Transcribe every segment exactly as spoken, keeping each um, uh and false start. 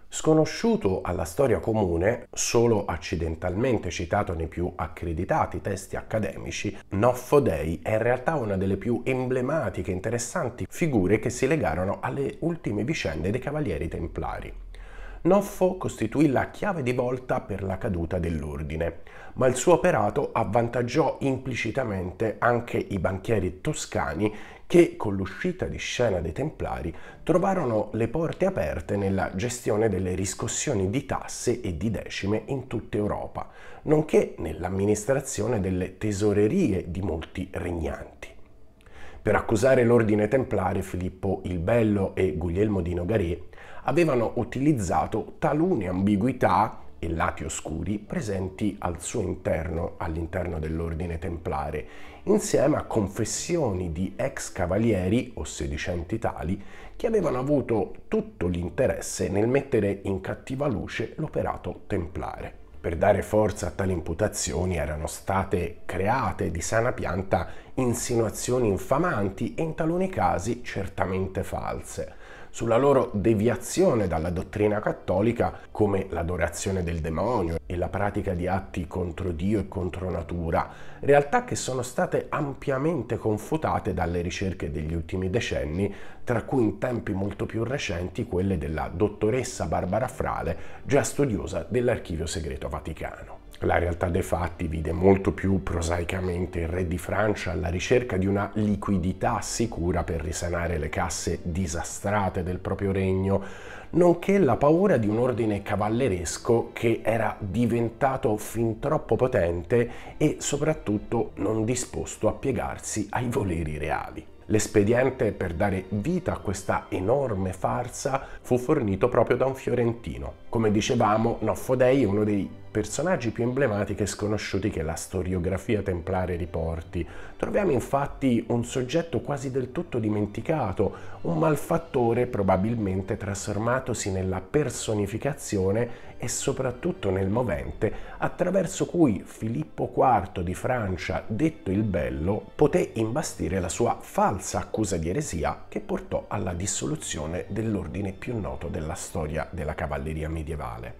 Sconosciuto alla storia comune, solo accidentalmente citato nei più accreditati testi accademici, Noffo Dei è in realtà una delle più emblematiche e interessanti figure che si legarono alle ultime vicende dei Cavalieri Templari. Noffo costituì la chiave di volta per la caduta dell'ordine, ma il suo operato avvantaggiò implicitamente anche i banchieri toscani che, con l'uscita di scena dei Templari, trovarono le porte aperte nella gestione delle riscossioni di tasse e di decime in tutta Europa, nonché nell'amministrazione delle tesorerie di molti regnanti. Per accusare l'ordine templare, Filippo il Bello e Guglielmo di Nogaret avevano utilizzato talune ambiguità e lati oscuri presenti al suo interno, all'interno dell'ordine templare, insieme a confessioni di ex cavalieri o sedicenti tali che avevano avuto tutto l'interesse nel mettere in cattiva luce l'operato templare. Per dare forza a tali imputazioni erano state create di sana pianta insinuazioni infamanti e in taluni casi certamente false sulla loro deviazione dalla dottrina cattolica, come l'adorazione del demonio e la pratica di atti contro Dio e contro natura, realtà che sono state ampiamente confutate dalle ricerche degli ultimi decenni, tra cui in tempi molto più recenti quelle della dottoressa Barbara Frale, già studiosa dell'Archivio Segreto Vaticano. La realtà dei fatti vide molto più prosaicamente il re di Francia alla ricerca di una liquidità sicura per risanare le casse disastrate del proprio regno, nonché la paura di un ordine cavalleresco che era diventato fin troppo potente e soprattutto non disposto a piegarsi ai voleri reali. L'espediente per dare vita a questa enorme farsa fu fornito proprio da un fiorentino. Come dicevamo, Noffo Dei è uno dei personaggi più emblematici e sconosciuti che la storiografia templare riporti. Troviamo infatti un soggetto quasi del tutto dimenticato, un malfattore probabilmente trasformatosi nella personificazione e soprattutto nel movente attraverso cui Filippo quarto di Francia, detto il Bello, poté imbastire la sua falsa accusa di eresia che portò alla dissoluzione dell'ordine più noto della storia della cavalleria medievale.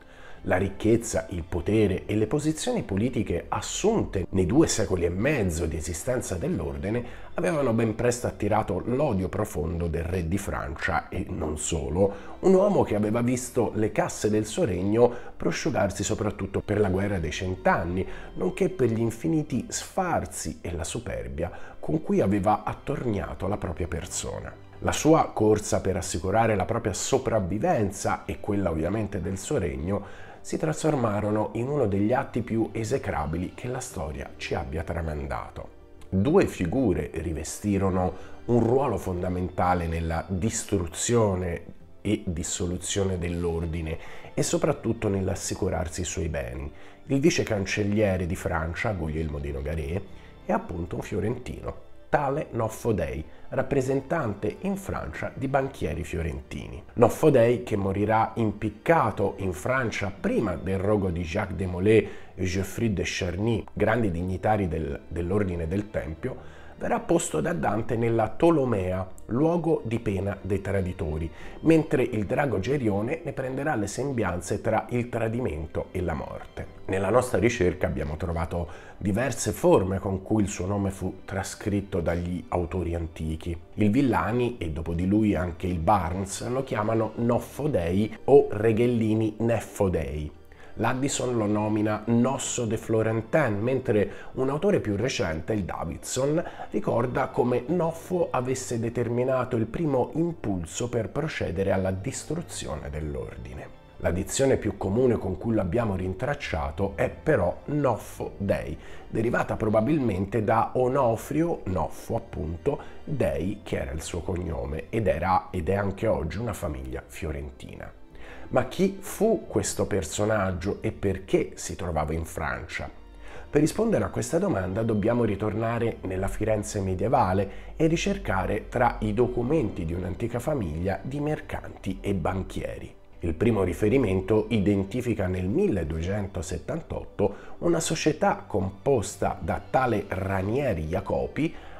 La ricchezza, il potere e le posizioni politiche assunte nei due secoli e mezzo di esistenza dell'ordine avevano ben presto attirato l'odio profondo del re di Francia e non solo, un uomo che aveva visto le casse del suo regno prosciugarsi soprattutto per la guerra dei cent'anni, nonché per gli infiniti sfarzi e la superbia con cui aveva attorniato la propria persona. La sua corsa per assicurare la propria sopravvivenza e quella ovviamente del suo regno si trasformarono in uno degli atti più esecrabili che la storia ci abbia tramandato. Due figure rivestirono un ruolo fondamentale nella distruzione e dissoluzione dell'ordine e soprattutto nell'assicurarsi i suoi beni. Il vice cancelliere di Francia, Guglielmo di Nogaret, è appunto un fiorentino, tale Noffo Dei, rappresentante in Francia di banchieri fiorentini. Noffo Dei, che morirà impiccato in Francia prima del rogo di Jacques de Molay e Geoffroy de Charny, grandi dignitari del, dell'ordine del Tempio, verrà posto da Dante nella Tolomea, luogo di pena dei traditori, mentre il drago Gerione ne prenderà le sembianze tra il tradimento e la morte. Nella nostra ricerca abbiamo trovato diverse forme con cui il suo nome fu trascritto dagli autori antichi. Il Villani e dopo di lui anche il Barnes lo chiamano Noffo Dei o Reghellini Neffo Dei. L'Addison lo nomina Nosso de Florentin, mentre un autore più recente, il Davidson, ricorda come Noffo avesse determinato il primo impulso per procedere alla distruzione dell'ordine. La dizione più comune con cui l'abbiamo rintracciato è però Noffo Dei, derivata probabilmente da Onofrio, Noffo appunto, Dei, che era il suo cognome, ed era ed è anche oggi una famiglia fiorentina. Ma chi fu questo personaggio e perché si trovava in Francia? Per rispondere a questa domanda dobbiamo ritornare nella Firenze medievale e ricercare tra i documenti di un'antica famiglia di mercanti e banchieri. Il primo riferimento identifica nel milleduecentosettantotto una società composta da tale Ranieri Jacopi,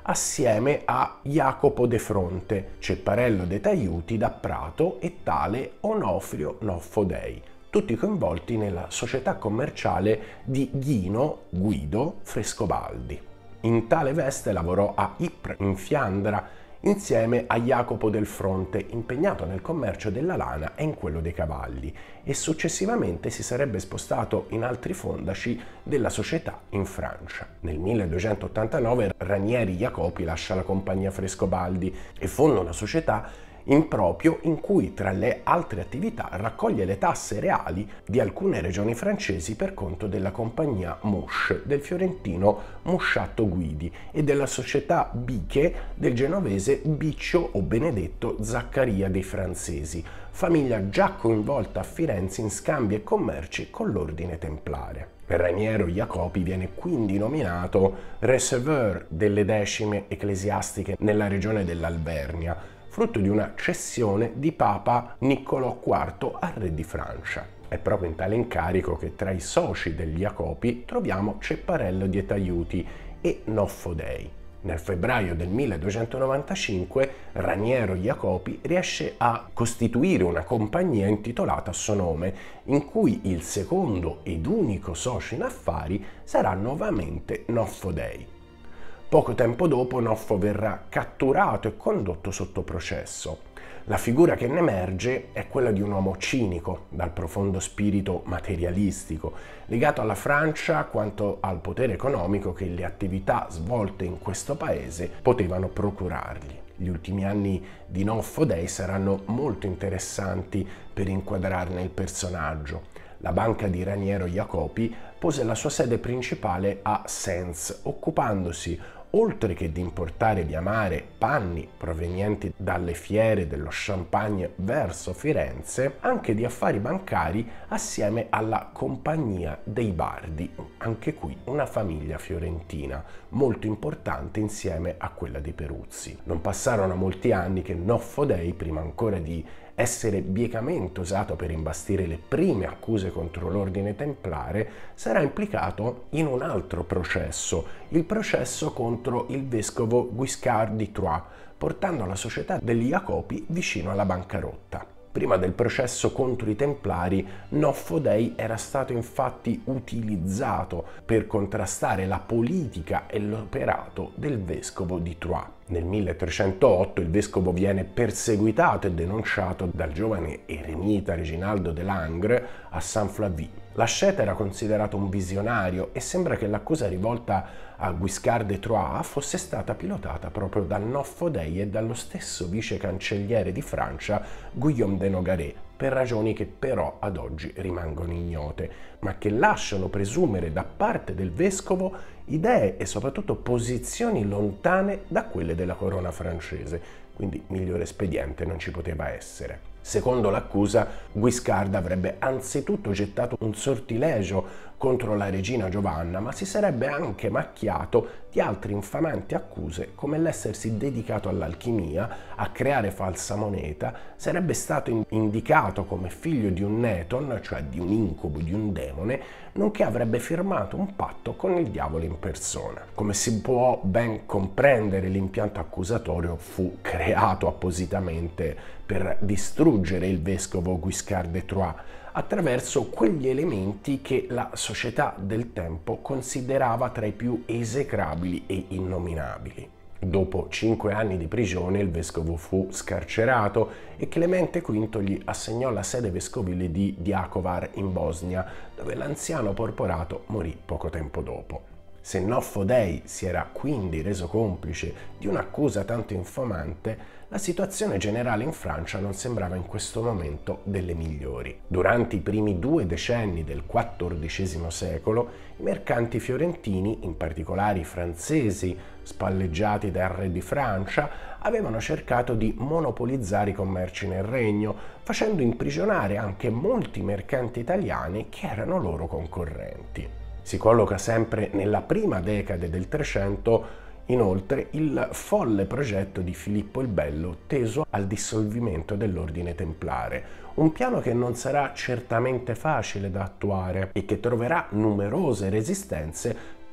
assieme a Jacopo de Fronte, Cepparello de Taiuti da Prato e tale Onofrio Noffo Dei, tutti coinvolti nella società commerciale di Ghino Guido Frescobaldi. In tale veste lavorò a Ypres, in Fiandra, insieme a Jacopo del Fronte, impegnato nel commercio della lana e in quello dei cavalli, e successivamente si sarebbe spostato in altri fondaci della società in Francia. Nel milleduecentottantanove Ranieri Jacopi lascia la compagnia Frescobaldi e fonda una società in proprio in cui, tra le altre attività, raccoglie le tasse reali di alcune regioni francesi per conto della compagnia Mouche del fiorentino Musciatto Guidi e della società Biche del genovese Biccio o Benedetto Zaccaria dei Francesi, famiglia già coinvolta a Firenze in scambi e commerci con l'ordine templare. Raniero Jacopi viene quindi nominato receveur delle decime ecclesiastiche nella regione dell'Alvernia, frutto di una cessione di Papa Niccolò quarto al re di Francia. È proprio in tale incarico che tra i soci degli Jacopi troviamo Cepparello de Taiuti e Noffo Dei. Nel febbraio del milleduecentonovantacinque Raniero Jacopi riesce a costituire una compagnia intitolata a suo nome, in cui il secondo ed unico socio in affari sarà nuovamente Noffo Dei. Poco tempo dopo Noffo verrà catturato e condotto sotto processo. La figura che ne emerge è quella di un uomo cinico, dal profondo spirito materialistico, legato alla Francia quanto al potere economico che le attività svolte in questo paese potevano procurargli. Gli ultimi anni di Noffo Dei saranno molto interessanti per inquadrarne il personaggio. La banca di Raniero Jacopi pose la sua sede principale a Sens, occupandosi, oltre che di importare via mare panni provenienti dalle fiere dello Champagne verso Firenze, anche di affari bancari assieme alla Compagnia dei Bardi, anche qui una famiglia fiorentina molto importante insieme a quella dei Peruzzi. Non passarono molti anni che Noffo Dei, prima ancora di essere biecamente usato per imbastire le prime accuse contro l'ordine templare, sarà implicato in un altro processo, il processo contro il vescovo Guiscard di Troyes, portando la società degli Jacopi vicino alla bancarotta. Prima del processo contro i Templari, Noffo Dei era stato infatti utilizzato per contrastare la politica e l'operato del vescovo di Troyes. Nel milletrecentootto il vescovo viene perseguitato e denunciato dal giovane eremita Reginaldo de Langres a Saint-Flavy. L'asceta era considerato un visionario e sembra che l'accusa rivolta a Guiscard de Troyes fosse stata pilotata proprio da Noffo Dei e dallo stesso vice cancelliere di Francia Guillaume de Nogaret, per ragioni che però ad oggi rimangono ignote, ma che lasciano presumere da parte del vescovo idee e soprattutto posizioni lontane da quelle della corona francese, quindi migliore espediente non ci poteva essere. Secondo l'accusa, Guiscard avrebbe anzitutto gettato un sortilegio contro la regina Giovanna, ma si sarebbe anche macchiato di altre infamanti accuse, come l'essersi dedicato all'alchimia, a creare falsa moneta, sarebbe stato indicato come figlio di un Neton, cioè di un incubo, di un demone, nonché avrebbe firmato un patto con il diavolo in persona. Come si può ben comprendere, l'impianto accusatorio fu creato appositamente per distruggere il vescovo Guiscard de Troyes attraverso quegli elementi che la società del tempo considerava tra i più esecrabili e innominabili. Dopo cinque anni di prigione il vescovo fu scarcerato e Clemente quinto gli assegnò la sede vescovile di Diakovar in Bosnia, dove l'anziano porporato morì poco tempo dopo. Se Noffo Dei si era quindi reso complice di un'accusa tanto infamante, la situazione generale in Francia non sembrava in questo momento delle migliori. Durante i primi due decenni del quattordicesimo secolo, i mercanti fiorentini, in particolare i francesi, spalleggiati dal re di Francia, avevano cercato di monopolizzare i commerci nel regno, facendo imprigionare anche molti mercanti italiani che erano loro concorrenti. Si colloca sempre nella prima decade del Trecento, inoltre, il folle progetto di Filippo il Bello teso al dissolvimento dell'ordine templare, un piano che non sarà certamente facile da attuare e che troverà numerose resistenze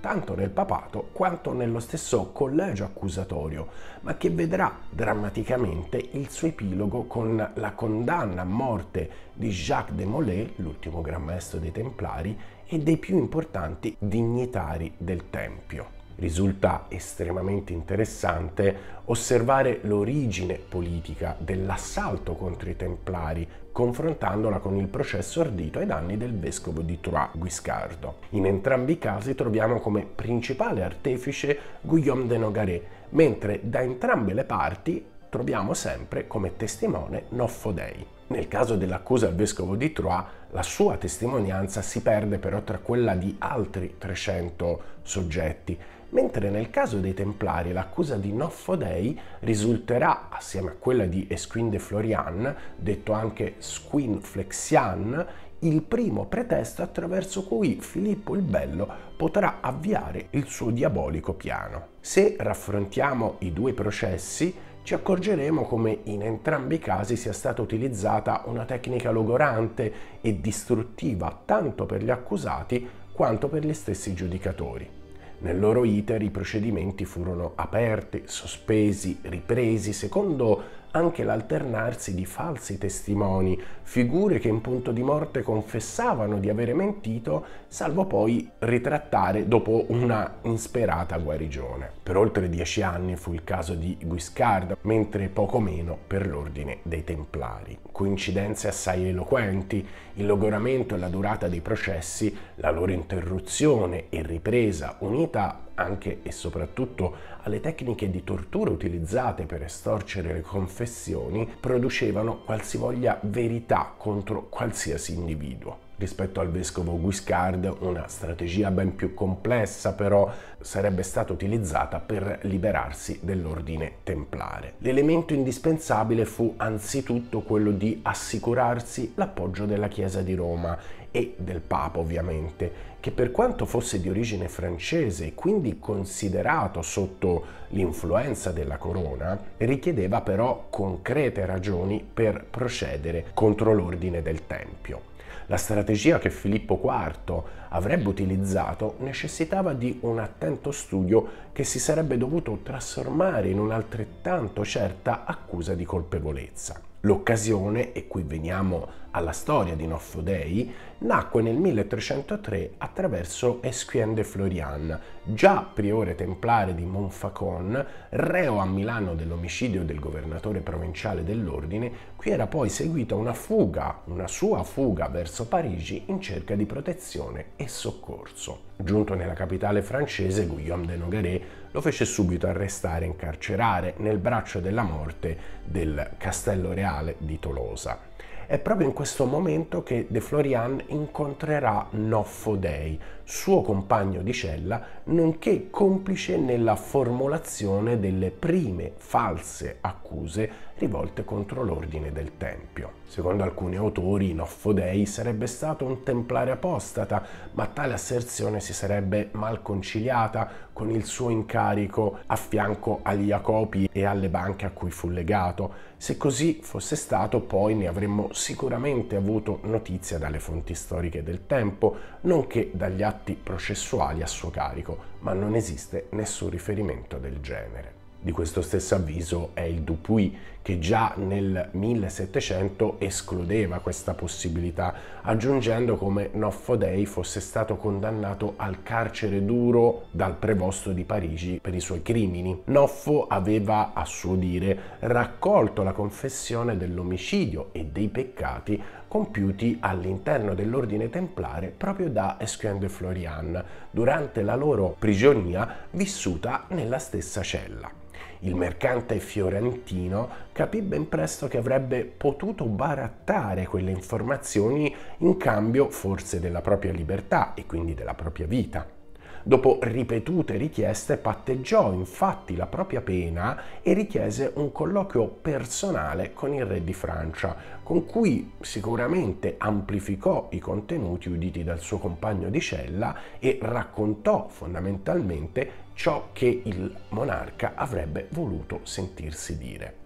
tanto nel papato quanto nello stesso collegio accusatorio, ma che vedrà drammaticamente il suo epilogo con la condanna a morte di Jacques de Molay, l'ultimo Gran Maestro dei Templari, e dei più importanti dignitari del Tempio. Risulta estremamente interessante osservare l'origine politica dell'assalto contro i Templari, confrontandola con il processo ardito ai danni del vescovo di Troyes, Guiscardo. In entrambi i casi troviamo come principale artefice Guillaume de Nogaret, mentre da entrambe le parti troviamo sempre come testimone Noffo Dei. Nel caso dell'accusa al vescovo di Troyes, la sua testimonianza si perde però tra quella di altri trecento soggetti, mentre nel caso dei Templari l'accusa di Noffo Dei risulterà, assieme a quella di Escuin de Florian, detto anche Squin Flexian, il primo pretesto attraverso cui Filippo il Bello potrà avviare il suo diabolico piano. Se raffrontiamo i due processi, ci accorgeremo come in entrambi i casi sia stata utilizzata una tecnica logorante e distruttiva tanto per gli accusati quanto per gli stessi giudicatori. Nel loro iter i procedimenti furono aperti, sospesi, ripresi, secondo anche l'alternarsi di falsi testimoni, figure che in punto di morte confessavano di avere mentito, salvo poi ritrattare dopo una insperata guarigione. Per oltre dieci anni fu il caso di Guiscard, mentre poco meno per l'ordine dei Templari. Coincidenze assai eloquenti, il logoramento e la durata dei processi, la loro interruzione e ripresa, unita anche e soprattutto alle tecniche di tortura utilizzate per estorcere le confessioni, producevano qualsivoglia verità contro qualsiasi individuo. Rispetto al vescovo Guiscard, una strategia ben più complessa però sarebbe stata utilizzata per liberarsi dell'ordine templare. L'elemento indispensabile fu anzitutto quello di assicurarsi l'appoggio della Chiesa di Roma e del Papa, ovviamente, che per quanto fosse di origine francese e quindi considerato sotto l'influenza della corona, richiedeva però concrete ragioni per procedere contro l'ordine del Tempio. La strategia che Filippo quarto avrebbe utilizzato necessitava di un attento studio che si sarebbe dovuto trasformare in un'altrettanto certa accusa di colpevolezza. L'occasione, e qui veniamo alla storia di Noffo Dei, nacque nel milletrecentotre attraverso Escuin de Florian, già priore templare di Montfaucon, reo a Milano dell'omicidio del governatore provinciale dell'ordine, cui era poi seguita una fuga, una sua fuga verso Parigi in cerca di protezione e soccorso. Giunto nella capitale francese, Guillaume de Nogaret lo fece subito arrestare e incarcerare nel braccio della morte del Castello Reale di Tolosa. È proprio in questo momento che de Florian incontrerà Noffo Dei, suo compagno di cella, nonché complice nella formulazione delle prime false accuse rivolte contro l'ordine del Tempio. Secondo alcuni autori, Noffo Dei sarebbe stato un templare apostata, ma tale asserzione si sarebbe mal conciliata con il suo incarico a fianco agli Jacopi e alle banche a cui fu legato. Se così fosse stato, poi ne avremmo sicuramente avuto notizia dalle fonti storiche del tempo, nonché dagli atti processuali a suo carico, ma non esiste nessun riferimento del genere. Di questo stesso avviso è il Dupuy, che già nel millesettecento escludeva questa possibilità, aggiungendo come Noffo Dei fosse stato condannato al carcere duro dal prevosto di Parigi per i suoi crimini. Noffo aveva, a suo dire, raccolto la confessione dell'omicidio e dei peccati compiuti all'interno dell'ordine templare proprio da Escuin de Florian, durante la loro prigionia vissuta nella stessa cella. Il mercante fiorentino capì ben presto che avrebbe potuto barattare quelle informazioni in cambio forse della propria libertà e quindi della propria vita. Dopo ripetute richieste patteggiò infatti la propria pena e richiese un colloquio personale con il re di Francia, con cui sicuramente amplificò i contenuti uditi dal suo compagno di cella e raccontò fondamentalmente ciò che il monarca avrebbe voluto sentirsi dire.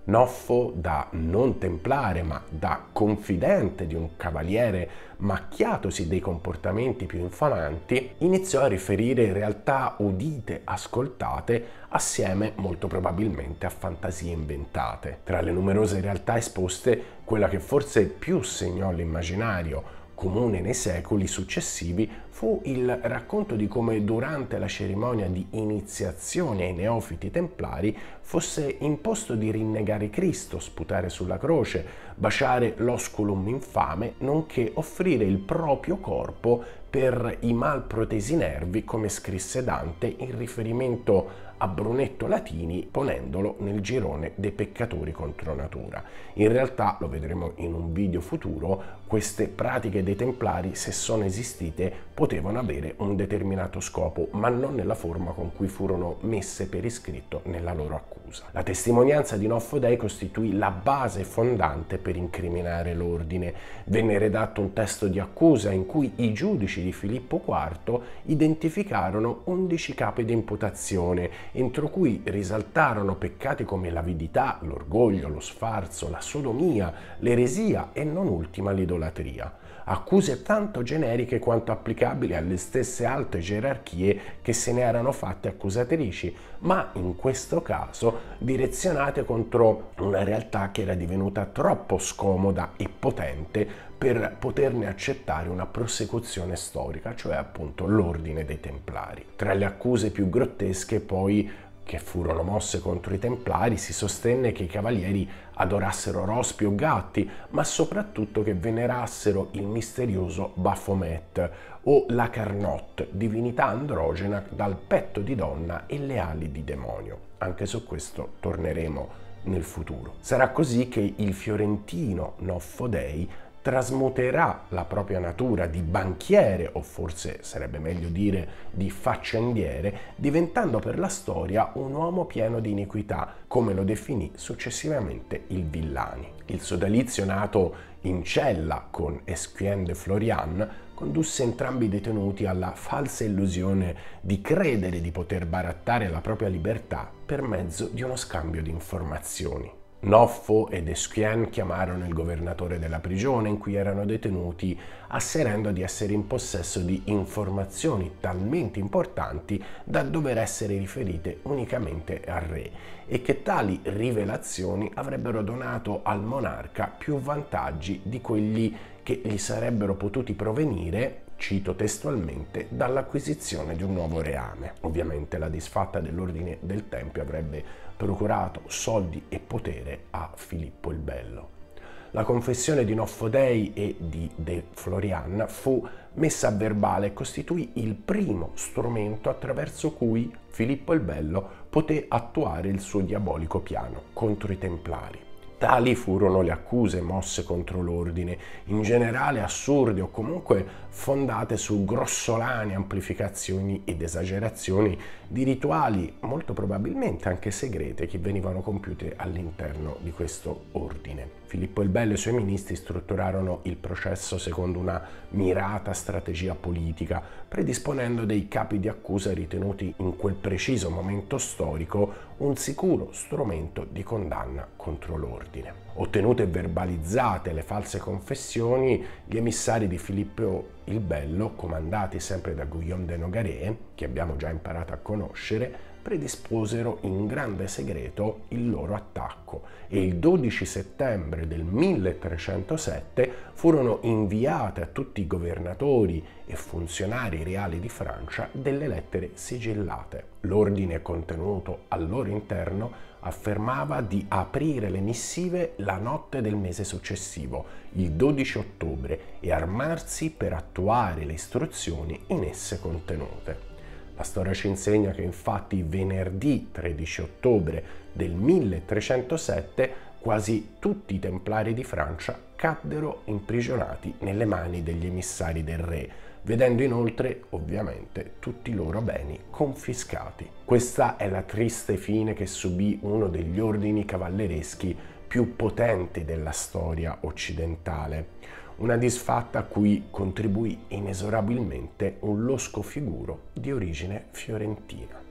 Noffo, da non templare ma da confidente di un cavaliere macchiatosi dei comportamenti più infamanti, iniziò a riferire realtà udite, ascoltate, assieme molto probabilmente a fantasie inventate. Tra le numerose realtà esposte, quella che forse più segnò l'immaginario comune nei secoli successivi fu il racconto di come durante la cerimonia di iniziazione ai neofiti templari fosse imposto di rinnegare Cristo, sputare sulla croce, baciare l'osculum infame, nonché offrire il proprio corpo per i mal protesi nervi, come scrisse Dante in riferimento a Brunetto Latini, ponendolo nel girone dei peccatori contro natura. In realtà, lo vedremo in un video futuro, queste pratiche dei Templari, se sono esistite, potevano avere un determinato scopo, ma non nella forma con cui furono messe per iscritto nella loro accusa. La testimonianza di Noffo Dei costituì la base fondante per incriminare l'ordine. Venne redatto un testo di accusa in cui i giudici di Filippo quarto identificarono undici capi di imputazione, entro cui risaltarono peccati come l'avidità, l'orgoglio, lo sfarzo, la sodomia, l'eresia e non ultima l'idolatria. Accuse tanto generiche quanto applicabili alle stesse alte gerarchie che se ne erano fatte accusatrici, ma in questo caso direzionate contro una realtà che era divenuta troppo scomoda e potente per poterne accettare una prosecuzione storica, cioè appunto l'ordine dei Templari. Tra le accuse più grottesche poi che furono mosse contro i Templari si sostenne che i cavalieri adorassero rospi o gatti, ma soprattutto che venerassero il misterioso Baphomet o la Carnotte, divinità androgena dal petto di donna e le ali di demonio. Anche su questo torneremo nel futuro. Sarà così che il fiorentino Noffo Dei trasmuterà la propria natura di banchiere, o forse sarebbe meglio dire di faccendiere, diventando per la storia un uomo pieno di iniquità, come lo definì successivamente il Villani. Il sodalizio, nato in cella con Esquien de Florian, condusse entrambi i detenuti alla falsa illusione di credere di poter barattare la propria libertà per mezzo di uno scambio di informazioni. Noffo ed Esquien chiamarono il governatore della prigione in cui erano detenuti, asserendo di essere in possesso di informazioni talmente importanti da dover essere riferite unicamente al re e che tali rivelazioni avrebbero donato al monarca più vantaggi di quelli che gli sarebbero potuti provenire, cito testualmente, dall'acquisizione di un nuovo reame. Ovviamente la disfatta dell'ordine del Tempio avrebbe procurato soldi e potere a Filippo il Bello. La confessione di Noffo Dei e di De Florian fu messa a verbale e costituì il primo strumento attraverso cui Filippo il Bello poté attuare il suo diabolico piano contro i Templari. Tali furono le accuse mosse contro l'ordine, in generale assurde o comunque fondate su grossolane amplificazioni ed esagerazioni di rituali molto probabilmente anche segrete che venivano compiute all'interno di questo ordine. Filippo il Bello e i suoi ministri strutturarono il processo secondo una mirata strategia politica, predisponendo dei capi di accusa ritenuti in quel preciso momento storico un sicuro strumento di condanna contro l'ordine. Ottenute e verbalizzate le false confessioni, gli emissari di Filippo il Bello, comandati sempre da Guillaume de Nogaret, che abbiamo già imparato a conoscere, predisposero in grande segreto il loro attacco e il dodici settembre del milletrecentosette furono inviate a tutti i governatori e funzionari reali di Francia delle lettere sigillate. L'ordine contenuto al loro interno affermava di aprire le missive la notte del mese successivo, il dodici ottobre, e armarsi per attuare le istruzioni in esse contenute. La storia ci insegna che infatti venerdì tredici ottobre del milletrecentosette quasi tutti i templari di Francia caddero imprigionati nelle mani degli emissari del re, vedendo inoltre ovviamente tutti i loro beni confiscati. Questa è la triste fine che subì uno degli ordini cavallereschi più potenti della storia occidentale, una disfatta a cui contribuì inesorabilmente un losco figuro di origine fiorentina.